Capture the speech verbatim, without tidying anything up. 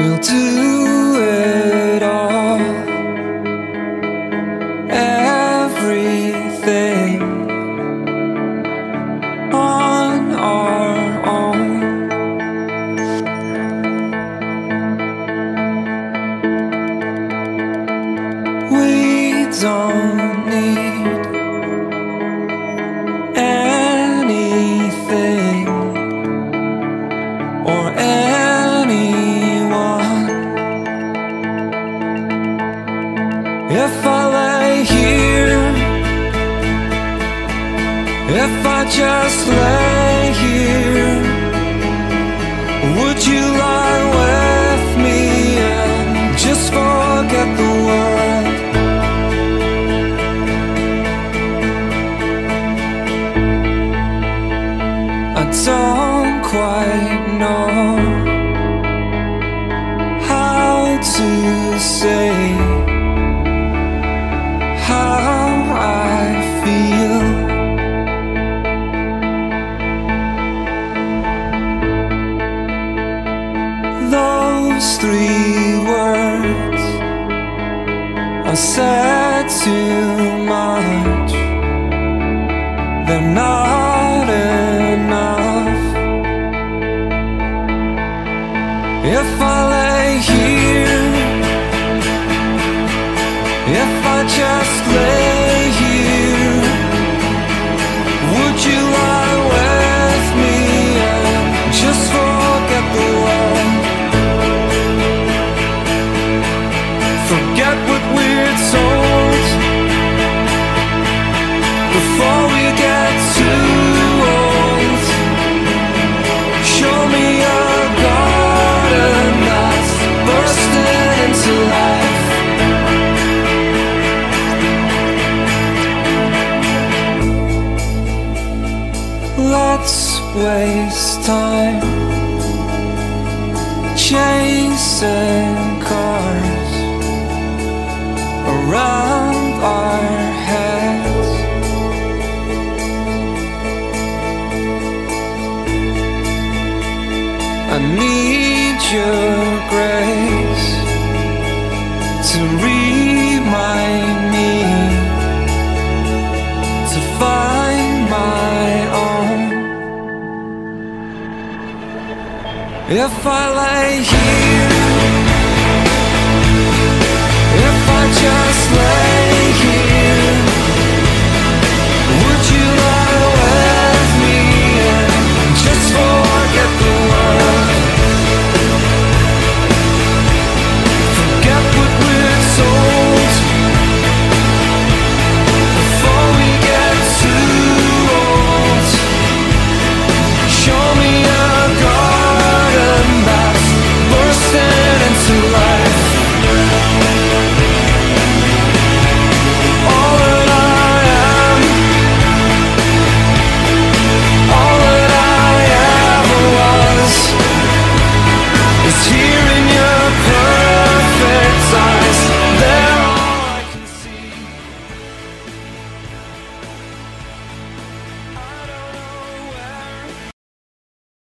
we'll do it all. Everything on our own. We don't need anything or anyone. If I lay here, if I just lay here, would you lie with me and just forget the world? I don't quite know how to say how I feel. Those three words are said too much. They're not enough. If I lay here, if I just lay here, would you lie with me and just forget the world? Forget what we're told before we get too old. Show me a garden that's bursting into life. Let's waste time chasing cars around our heads. I need your grace to remind me to find my own. If I lay here, if I just